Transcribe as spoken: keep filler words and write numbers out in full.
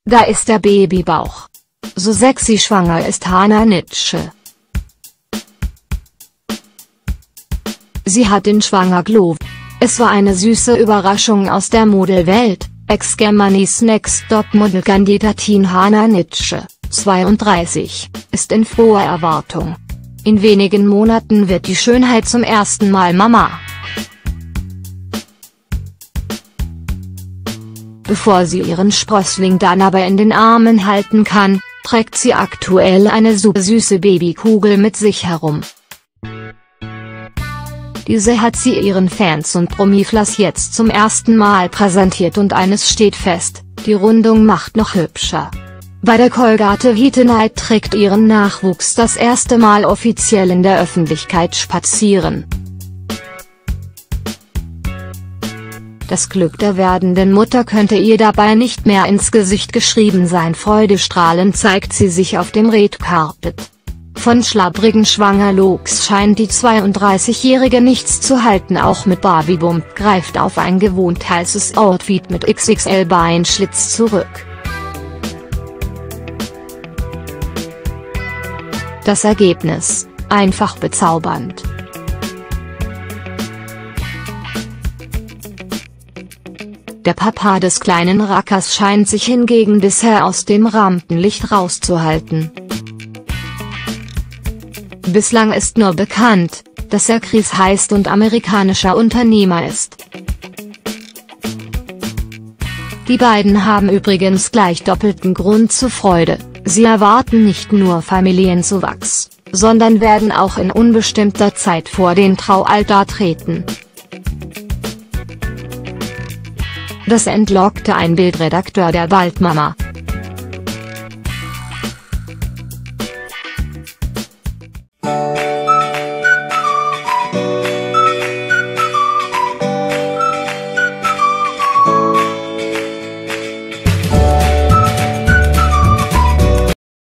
Da ist der Babybauch. So sexy schwanger ist Hannah Nitsche. Sie hat den Schwanger-Glow. Es war eine süße Überraschung aus der Modelwelt. Ex-Germany's Next Top-Model-Kandidatin Hannah Nitsche, zweiunddreißig, ist in froher Erwartung. In wenigen Monaten wird die Schönheit zum ersten Mal Mama. Bevor sie ihren Sprössling dann aber in den Armen halten kann, trägt sie aktuell eine super süße Babykugel mit sich herum. Diese hat sie ihren Fans und Promiflas jetzt zum ersten Mal präsentiert und eines steht fest, die Rundung macht noch hübscher. Bei der Colgate Heat Night trägt ihren Nachwuchs das erste Mal offiziell in der Öffentlichkeit spazieren. Das Glück der werdenden Mutter könnte ihr dabei nicht mehr ins Gesicht geschrieben sein. Freudestrahlend zeigt sie sich auf dem Red Carpet. Von schlabbrigen Schwangerlooks scheint die zweiunddreißigjährige nichts zu halten. Auch mit Barbie-Bump greift auf ein gewohnt heißes Outfit mit X X L-Beinschlitz zurück. Das Ergebnis: einfach bezaubernd. Der Papa des kleinen Rackers scheint sich hingegen bisher aus dem Rampenlicht rauszuhalten. Bislang ist nur bekannt, dass er Chris heißt und amerikanischer Unternehmer ist. Die beiden haben übrigens gleich doppelten Grund zur Freude, sie erwarten nicht nur Familienzuwachs, sondern werden auch in unbestimmter Zeit vor den Traualtar treten. Das entlockte ein Bildredakteur der Baldmama.